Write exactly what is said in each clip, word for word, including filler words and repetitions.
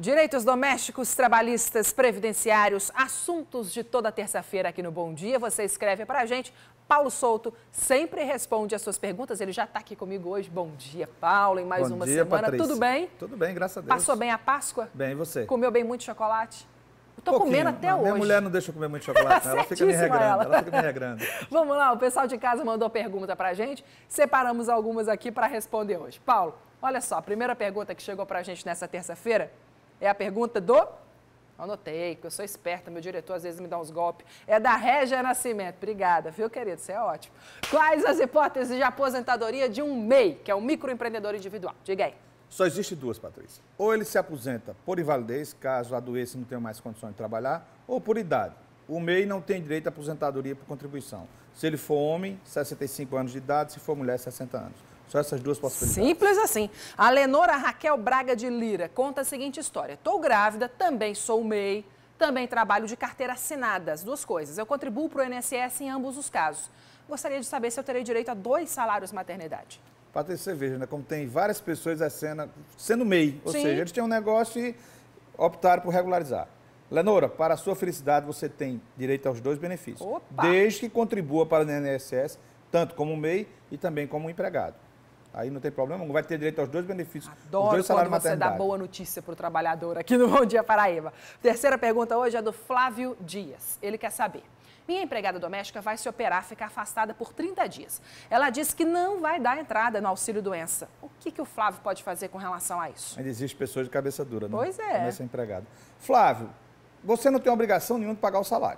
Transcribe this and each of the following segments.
Direitos domésticos, trabalhistas, previdenciários, assuntos de toda terça-feira aqui no Bom Dia. Você escreve pra gente. Paulo Souto sempre responde as suas perguntas. Ele já está aqui comigo hoje. Bom dia, Paulo, em mais Bom uma dia, semana. Patrícia. Tudo bem? Tudo bem, graças a Deus. Passou bem a Páscoa? Bem, e você? Comeu bem muito chocolate? Estou Pouquinho. comendo até Não, hoje. Minha mulher não deixa eu comer muito chocolate, não. Ela fica me regrando. Ela. ela fica me regrando. Vamos lá, o pessoal de casa mandou pergunta pra gente. Separamos algumas aqui para responder hoje. Paulo, olha só, a primeira pergunta que chegou pra gente nessa terça-feira é a pergunta do... Anotei, porque eu sou esperta, meu diretor às vezes me dá uns golpes. É da Régia Nascimento. Obrigada, viu, querido? Você é ótimo. Quais as hipóteses de aposentadoria de um M E I, que é um microempreendedor individual? Diga aí. Só existe duas, Patrícia. Ou ele se aposenta por invalidez, caso adoeça e não tenha mais condições de trabalhar, ou por idade. O M E I não tem direito à aposentadoria por contribuição. Se ele for homem, sessenta e cinco anos de idade, se for mulher, sessenta anos. Só essas duas possibilidades. Simples assim. A Lenora Raquel Braga de Lira conta a seguinte história. Estou grávida, também sou M E I, também trabalho de carteira assinada, as duas coisas. Eu contribuo para o I N S S em ambos os casos. Gostaria de saber se eu terei direito a dois salários maternidade. Patrícia, você veja, né, como tem várias pessoas sendo, sendo M E I, ou Sim. seja, eles têm um negócio e optaram por regularizar. Lenora, para a sua felicidade, você tem direito aos dois benefícios. Opa. Desde que contribua para o I N S S, tanto como M E I e também como empregado. Aí não tem problema, vai ter direito aos dois benefícios, Adoro os dois salários quando você dá maternidade. boa notícia para o trabalhador aqui no Bom Dia Paraíba. Terceira pergunta hoje é do Flávio Dias. Ele quer saber. Minha empregada doméstica vai se operar, ficar afastada por trinta dias. Ela disse que não vai dar entrada no auxílio-doença. O que, que o Flávio pode fazer com relação a isso? Ainda existe pessoas de cabeça dura, né? Pois é. Começa empregado. Flávio, você não tem obrigação nenhuma de pagar o salário.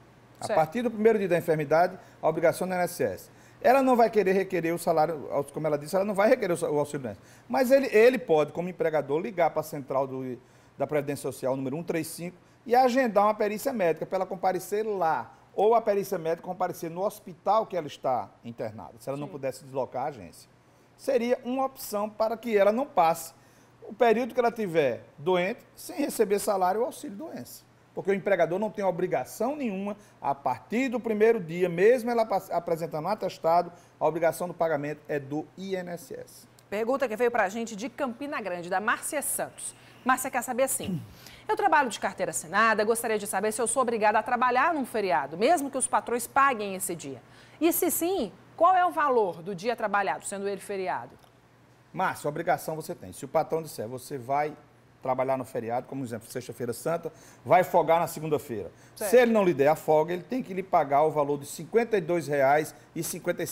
A Certo. partir do primeiro dia da enfermidade, a obrigação do I N S S. Ela não vai querer requerer o salário, como ela disse, ela não vai requerer o auxílio-doença. Mas ele, ele pode, como empregador, ligar para a central do, da Previdência Social, número cento e trinta e cinco, e agendar uma perícia médica para ela comparecer lá. Ou a perícia médica comparecer no hospital que ela está internada, se ela não Sim. pudesse deslocar a agência. Seria uma opção para que ela não passe o período que ela tiver doente sem receber salário ou auxílio-doença. Porque o empregador não tem obrigação nenhuma, a partir do primeiro dia, mesmo ela apresentando um atestado, a obrigação do pagamento é do I N S S. Pergunta que veio pra gente de Campina Grande, da Márcia Santos. Márcia quer saber assim, eu trabalho de carteira assinada, gostaria de saber se eu sou obrigada a trabalhar num feriado, mesmo que os patrões paguem esse dia. E se sim, qual é o valor do dia trabalhado, sendo ele feriado? Márcia, obrigação você tem. Se o patrão disser, você vai trabalhar no feriado, como exemplo, sexta-feira santa, vai folgar na segunda-feira. Se ele não lhe der a folga, ele tem que lhe pagar o valor de cinquenta e dois reais e cinquenta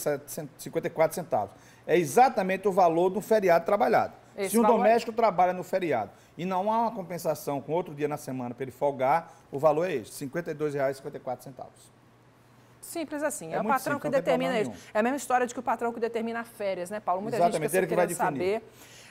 e quatro centavos. É exatamente o valor do feriado trabalhado. Esse Se um valor... doméstico trabalha no feriado e não há uma compensação com outro dia na semana para ele folgar, o valor é esse, cinquenta e dois reais e cinquenta e quatro centavos. Simples assim, é, É o muito patrão simples, que não tem determina problema isso. nenhum. É a mesma história de que o patrão que determina férias, né, Paulo? Muita Exatamente, gente ele que vai querendo definir. saber.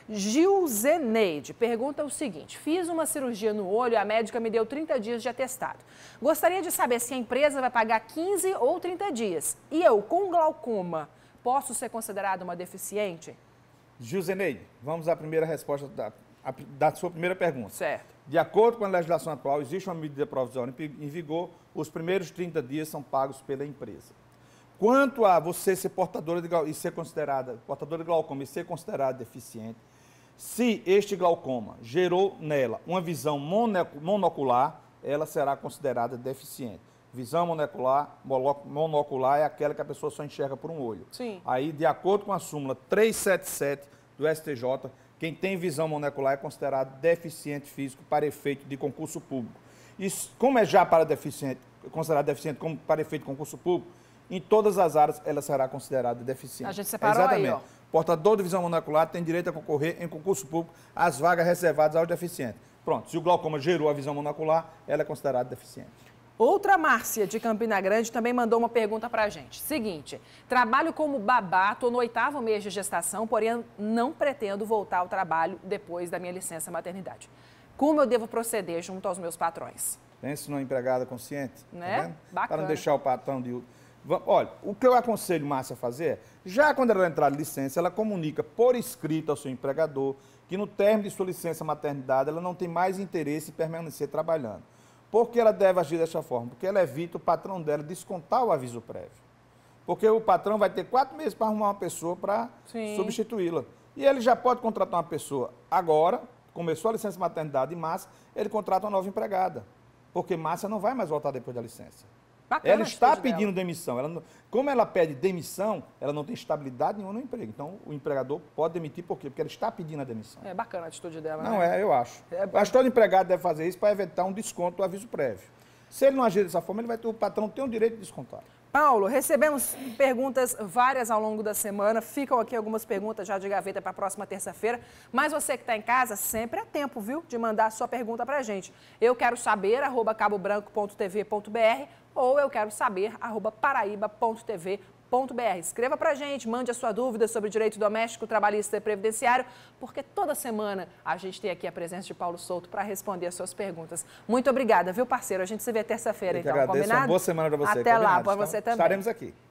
Gilzeneide pergunta o seguinte, fiz uma cirurgia no olho e a médica me deu trinta dias de atestado. Gostaria de saber se a empresa vai pagar quinze ou trinta dias. E eu, com glaucoma, posso ser considerada uma deficiente? Gilzeneide, vamos à primeira resposta da, a, da sua primeira pergunta. Certo. De acordo com a legislação atual, existe uma medida provisória em vigor, os primeiros trinta dias são pagos pela empresa. Quanto a você ser portadora de glaucoma e ser considerada, portadora de glaucoma e ser considerada deficiente, se este glaucoma gerou nela uma visão monocular, ela será considerada deficiente. Visão monocular, monocular é aquela que a pessoa só enxerga por um olho. Sim. Aí, de acordo com a súmula trezentos e setenta e sete do S T J, quem tem visão monocular é considerado deficiente físico para efeito de concurso público. Isso, como é já para deficiente, considerado deficiente como para efeito de concurso público, em todas as áreas ela será considerada deficiente. A gente separou Exatamente. aí, ó. Portador de visão monocular tem direito a concorrer em concurso público às vagas reservadas aos deficientes. Pronto, se o glaucoma gerou a visão monocular, ela é considerada deficiente. Outra Márcia, de Campina Grande, também mandou uma pergunta pra gente. Seguinte, trabalho como babá, estou no oitavo mês de gestação, porém não pretendo voltar ao trabalho depois da minha licença maternidade. Como eu devo proceder junto aos meus patrões? Pense numa empregada consciente, Né? tá vendo? Bacana. Para não deixar o patrão de... Olha, o que eu aconselho Márcia a fazer é, já quando ela entrar de licença, ela comunica por escrito ao seu empregador que no término de sua licença maternidade ela não tem mais interesse em permanecer trabalhando. Por que ela deve agir dessa forma? Porque ela evita o patrão dela descontar o aviso prévio. Porque o patrão vai ter quatro meses para arrumar uma pessoa para substituí-la. E ele já pode contratar uma pessoa agora, começou a licença de maternidade em Márcia, ele contrata uma nova empregada. Porque Márcia não vai mais voltar depois da licença. Bacana, ela está pedindo dela. demissão. Ela não, como ela pede demissão, ela não tem estabilidade nenhuma no emprego. Então, o empregador pode demitir por quê? Porque ela está pedindo a demissão. É bacana a atitude dela, Não né? é, eu acho. É, eu acho que todo empregado deve fazer isso para evitar um desconto do aviso prévio. Se ele não agir dessa forma, ele vai ter, o patrão tem o direito de descontar. Paulo, recebemos perguntas várias ao longo da semana. Ficam aqui algumas perguntas já de gaveta para a próxima terça-feira. Mas você que está em casa, sempre é tempo, viu, de mandar a sua pergunta para a gente. Eu quero saber, arroba cabobranco ponto tv ponto br ou eu quero saber, arroba paraíba ponto tv ponto br. Escreva para a gente, mande a sua dúvida sobre direito doméstico, trabalhista e previdenciário, porque toda semana a gente tem aqui a presença de Paulo Souto para responder as suas perguntas. Muito obrigada, viu, parceiro? A gente se vê terça-feira, então, agradeço, combinado? uma boa semana para você. Até lá, para então, você também. Estaremos aqui.